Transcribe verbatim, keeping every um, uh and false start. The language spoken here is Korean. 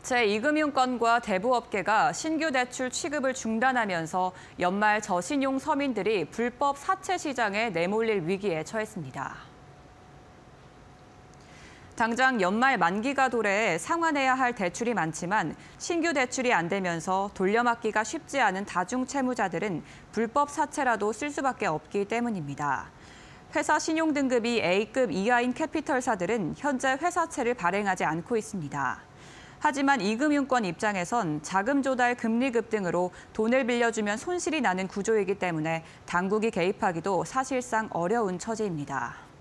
제이금융권과 대부업계가 신규 대출 취급을 중단하면서 연말 저신용 서민들이 불법 사채 시장에 내몰릴 위기에 처했습니다. 당장 연말 만기가 도래해 상환해야 할 대출이 많지만 신규 대출이 안 되면서 돌려막기가 쉽지 않은 다중채무자들은 불법 사채라도 쓸 수밖에 없기 때문입니다. 회사 신용등급이 A급 이하인 캐피털사들은 현재 회사채를 발행하지 않고 있습니다. 하지만 이금융권 입장에선 자금 조달 금리 급등으로 돈을 빌려주면 손실이 나는 구조이기 때문에 당국이 개입하기도 사실상 어려운 처지입니다.